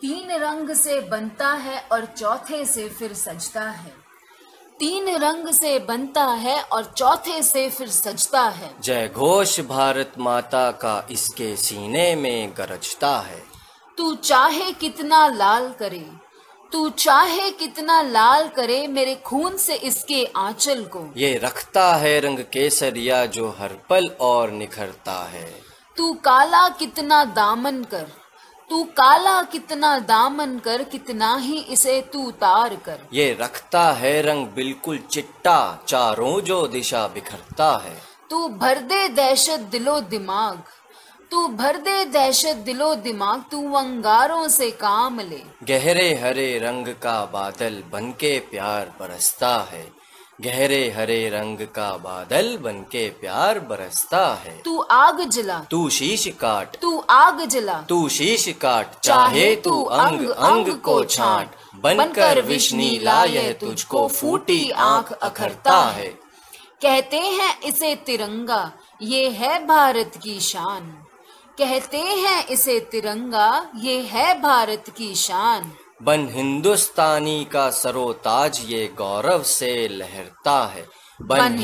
तीन रंग से बनता है और चौथे से फिर सजता है। तीन रंग से बनता है और चौथे से फिर सजता है। जय घोष भारत माता का इसके सीने में गरजता है। तू चाहे कितना लाल करे, तू चाहे कितना लाल करे, मेरे खून से इसके आंचल को ये रखता है रंग केसरिया जो हर पल और निखरता है। तू काला कितना दामन कर, तू काला कितना दामन कर, कितना ही इसे तू तार कर। ये रखता है रंग बिल्कुल चिट्टा चारों जो दिशा बिखरता है। तू भर दे दहशत दिलो दिमाग, तू भर दे दहशत दिलो दिमाग, तू अंगारों से काम ले। गहरे हरे रंग का बादल बनके प्यार बरसता है। गहरे हरे रंग का बादल बनके प्यार बरसता है। तू आग जला, तू शीश काट, तू आग जला, तू शीश काट, चाहे तू अंग अंग को छाट, बनकर विष्णु लाए तुझको फूटी आंख अखरता है। कहते हैं इसे तिरंगा, ये है भारत की शान। कहते हैं इसे तिरंगा, ये है भारत की शान। बन हिंदुस्तानी का सरोताज ये गौरव से लहरता है। बन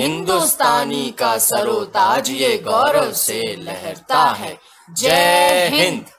हिंदुस्तानी का सरोताज ये गौरव से लहरता है। जय हिंद।